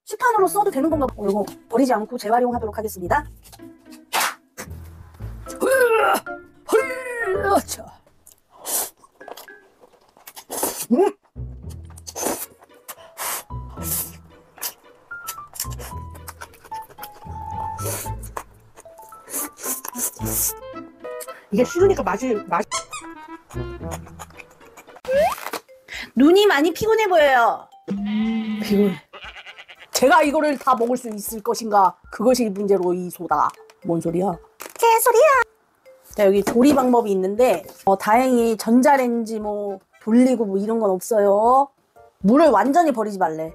식판으로 써도 되는 건가? 이거 버리지 않고 재활용하도록 하겠습니다. 자. 이게 식으니까 맛이 눈이 많이 피곤해 보여요. 피곤해. 제가 이거를 다 먹을 수 있을 것인가? 그것이 문제로 이 소다. 뭔 소리야? 개소리야. 자, 여기 조리 방법이 있는데 다행히 전자레인지 뭐 돌리고 뭐 이런 건 없어요. 물을 완전히 버리지 말래.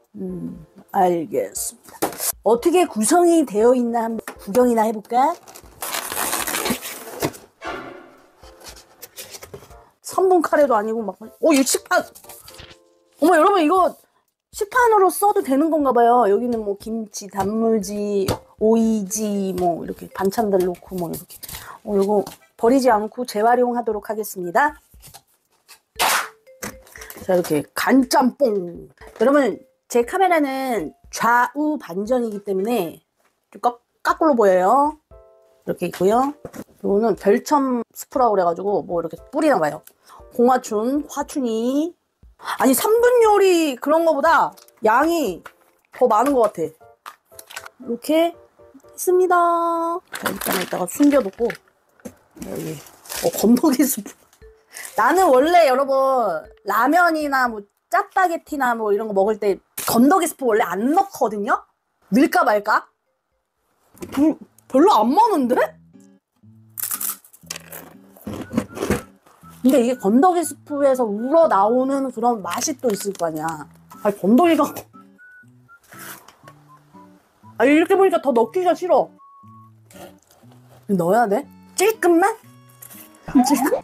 알겠습니다. 어떻게 구성이 되어 있나 한번 구경이나 해볼까? 3분 카레도 아니고 막 이거 식판. 어머 여러분 이거 식판으로 써도 되는 건가 봐요. 여기는 뭐 김치, 단무지, 오이지 뭐 이렇게 반찬들 놓고 뭐 이렇게 이거 버리지 않고 재활용하도록 하겠습니다. 자 이렇게 간짬뽕. 여러분 제 카메라는 좌우 반전이기 때문에 좀 거꾸로 보여요. 이렇게 있고요. 이거는 별첨 스프라고 그래가지고 뭐 이렇게 뿌리나 봐요. 공화춘, 화춘이. 아니 3분 요리 그런 거보다 양이 더 많은 것 같아. 이렇게 했습니다. 자, 일단 이따가 숨겨놓고 여기 건더기 스프. 나는 원래 여러분 라면이나 뭐 짜파게티나 뭐 이런 거 먹을 때 건더기 스프 원래 안 넣거든요. 넣을까 말까? 별로 안 많은데? 근데 이게 건더기 스프에서 우러나오는 그런 맛이 또 있을 거 아니야. 아니 건더기가 이렇게 보니까 더 넣기가 싫어. 넣어야 돼? 찔끔만? 찔끔?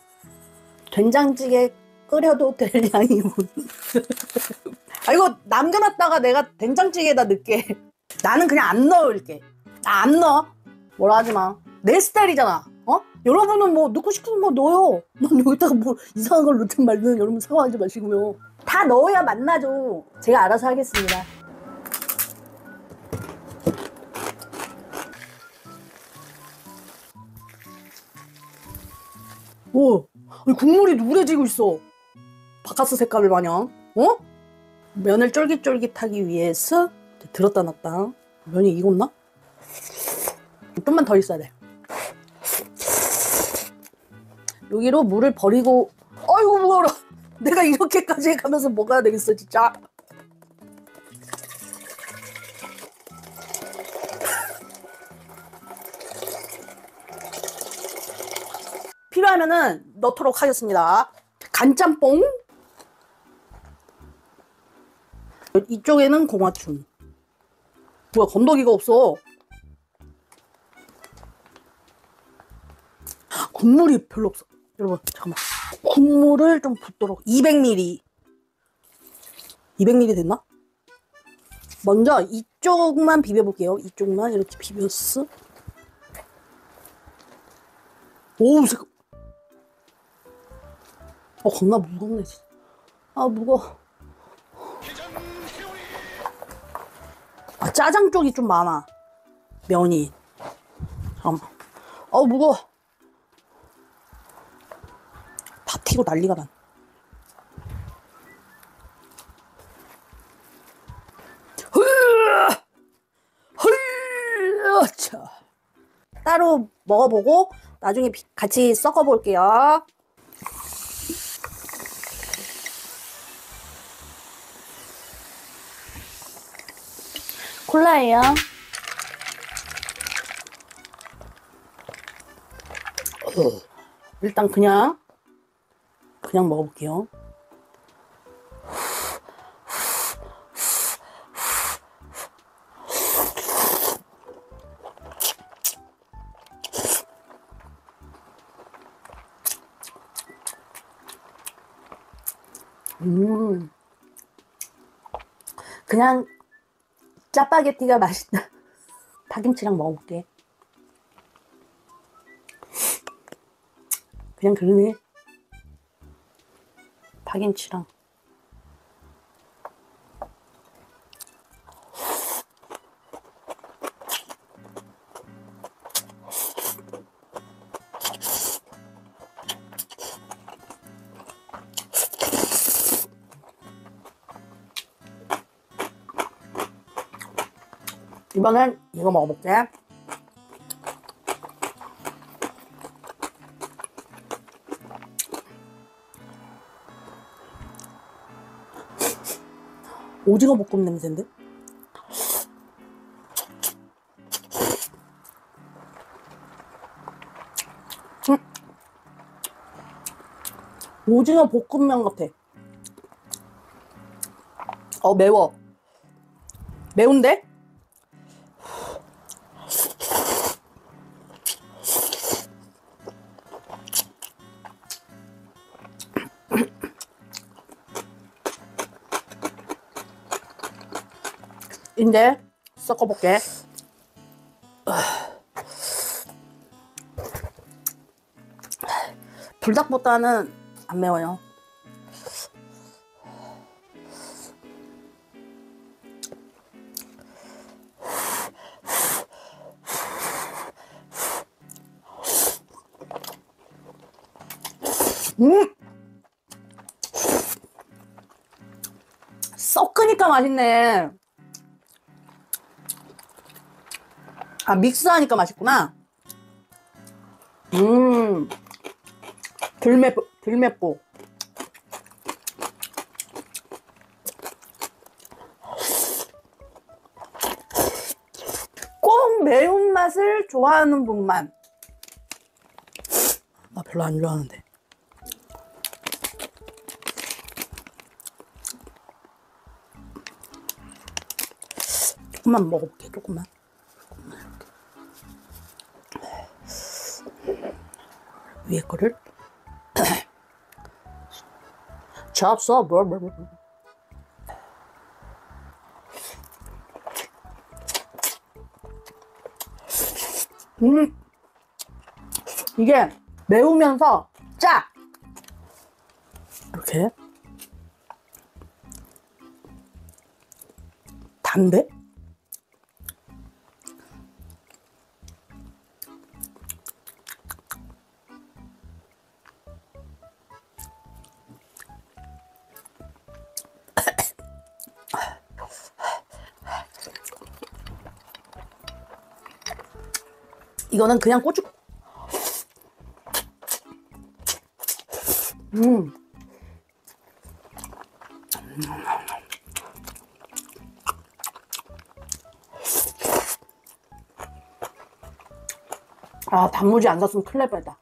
된장찌개 끓여도 될 양이고. 이거 남겨놨다가 내가 된장찌개에다 넣을게. 나는 그냥 안 넣을게. 나 안 넣어. 뭐라 하지 마. 내 스타일이잖아. 여러분은 뭐 넣고 싶으면 뭐 넣어요. 난 여기다가 뭐 이상한 걸 넣든 말든 여러분 상관하지 마시고요. 다 넣어야 맛나죠. 제가 알아서 하겠습니다. 오, 국물이 누래지고 있어. 바카스 색깔을 마냥. 면을 쫄깃쫄깃하기 위해서 들었다 놨다. 면이 익었나? 좀만 더 있어야 돼. 여기로 물을 버리고. 아이고 무거워라. 내가 이렇게까지 가면서 먹어야 되겠어 진짜. 필요하면은 넣도록 하겠습니다. 간짬뽕. 이쪽에는 공화춘. 뭐야 건더기가 없어. 국물이 별로 없어. 여러분 잠깐만. 국물을 좀 붓도록 200ml. 200ml 됐나? 먼저 이쪽만 비벼볼게요. 이쪽만 이렇게 비볐어. 오우 잠깐. 겁나 무겁네 진짜. 무거워. 짜장 쪽이 좀 많아. 면이. 잠깐만. 무거워. 다 튀고 난리가 난. 자, 따로 먹어보고 나중에 같이 섞어볼게요. 콜라예요. 일단 그냥 먹어볼게요. 그냥 짜파게티가 맛있다. 파김치랑 먹어볼게. 그냥 그러네. 파김치랑. 이번엔 이거 먹어볼게. 오징어 볶음 냄새인데? 오징어 볶음면 같아. 매워. 매운데? 이제 섞어볼게. 불닭보다는 안 매워요. 섞으니까 맛있네. 아, 믹스하니까 맛있구나. 들맵보. 꼭 매운맛을 좋아하는 분만. 나 별로 안 좋아하는데. 조금만 먹어볼게, 조금만. 위에 거를 잡숴. 이게 매우면서 짜. 이렇게 단데? 이거는 그냥 고추. 아, 단무지 안 샀으면 큰일 날 뻔했다.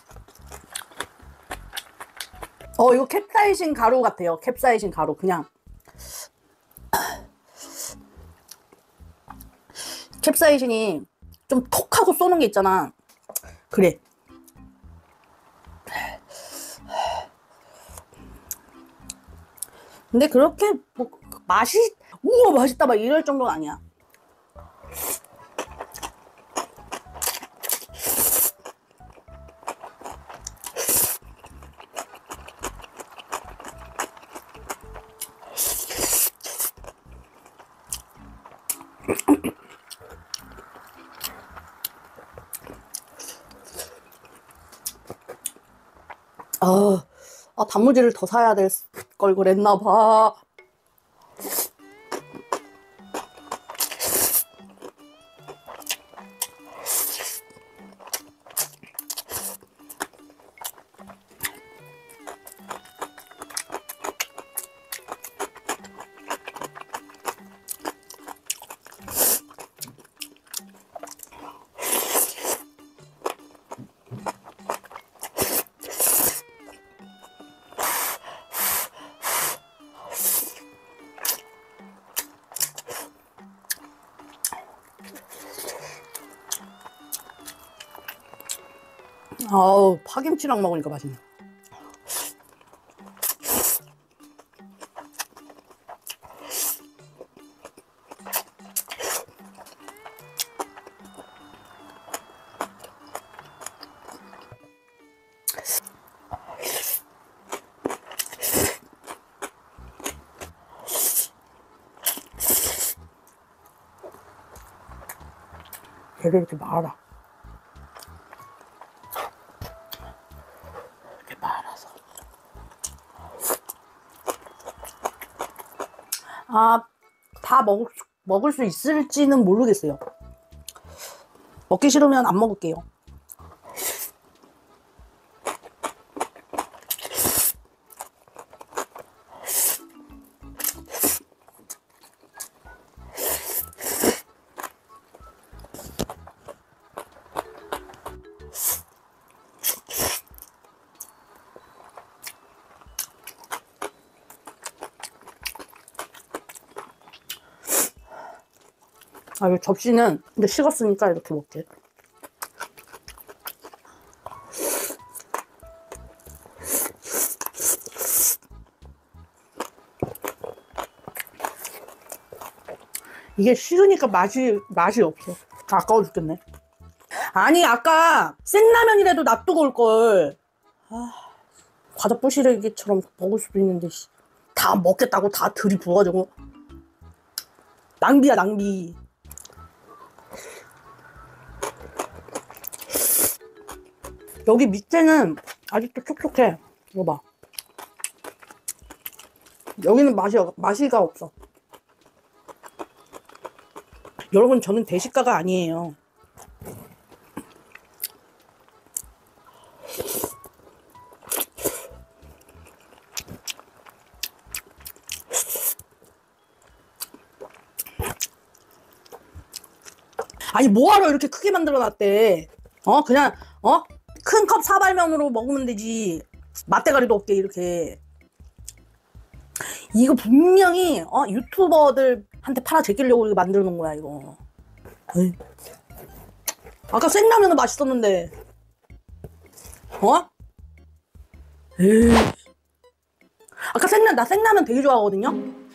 이거 캡사이신 가루 같아요. 캡사이신 가루. 그냥 캡사이신이 좀 톡하고 쏘는 게 있잖아. 그래. 근데 그렇게 뭐 맛이 우와 맛있다 막 이럴 정도는 아니야. 단무지를 더 사야 될 걸 그랬나 봐. 아우, 파김치랑 먹으니까 맛있네. 얘를 이렇게 말아. 이렇게 말아서. 다 먹을 수 있을지는 모르겠어요. 먹기 싫으면 안 먹을게요. 아, 이 접시는 이제 식었으니까 이렇게 먹게. 이게 식으니까 맛이 없어. 아까워 죽겠네. 아니, 아까 생라면이라도 놔두고 올걸. 아, 과자 부시래기처럼 먹을 수도 있는데, 다 먹겠다고 다 들이부어가지고. 낭비야, 낭비. 여기 밑에는 아직도 촉촉해. 이거 봐. 여기는 맛이가 없어. 여러분, 저는 대식가가 아니에요. 아니, 뭐하러 이렇게 크게 만들어 놨대. 그냥 큰 컵 사발면으로 먹으면 되지. 맛대가리도 없게 이렇게. 이거 분명히 유튜버들한테 팔아 제끼려고 이렇게 만들어 놓은 거야, 이거. 에이. 아까 생라면은 맛있었는데. 에이. 아까 나 생라면 되게 좋아하거든요.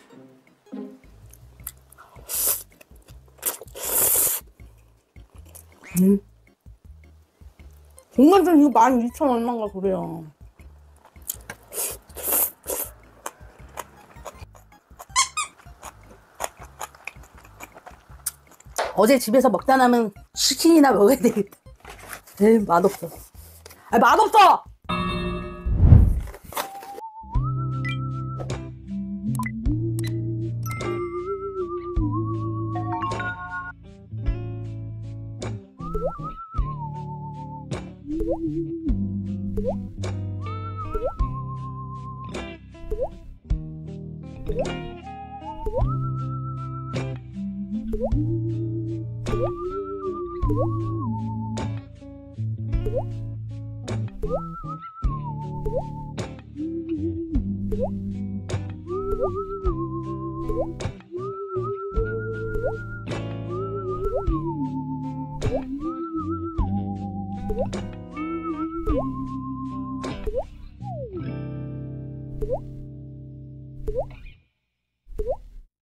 공간전 이거 12,000원 얼마인가 그래요. 어제 집에서 먹다 남은 치킨이나 먹어야 되겠다. 에이, 맛없어. 아, 맛없어! you